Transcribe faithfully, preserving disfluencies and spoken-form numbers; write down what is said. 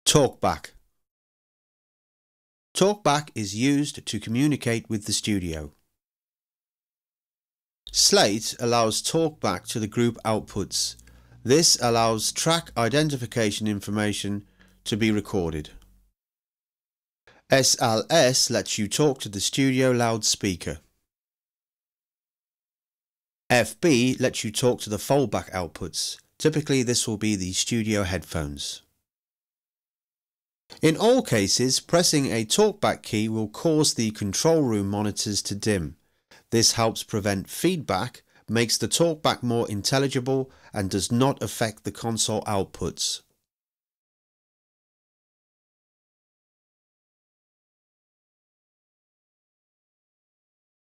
Talkback. Talkback is used to communicate with the studio. Slate allows talkback to the group outputs. This allows track identification information to be recorded. S L S lets you talk to the studio loudspeaker. F B lets you talk to the fallback outputs. Typically this will be the studio headphones. In all cases, pressing a talkback key will cause the control room monitors to dim. This helps prevent feedback, makes the talkback more intelligible, and does not affect the console outputs.